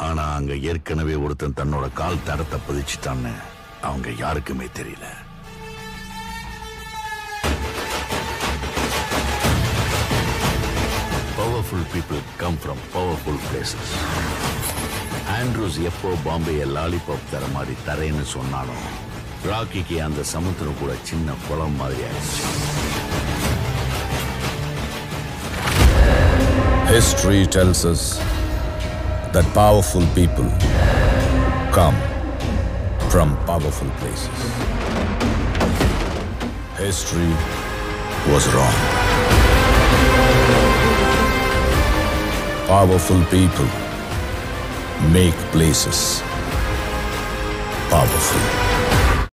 ஆனா அங்க ஏற்கனவே ஒருத்தன் தன்னோட கால் தடத்தை பதிச்சுட்டான்னு அவங்க யாருக்குமே தெரியல. Powerful people come from powerful places. Andrews எப்போ பாம்பேயை லாலிபாப் தர மாதிரி தரேன்னு சொன்னானோ, ராக்கிக்கு அந்த சமுத்திரம் கூட சின்ன குளம் மாதிரி ஆயிடுச்சு. History tells us that powerful people come from powerful places. History was wrong. Powerful people make places powerful.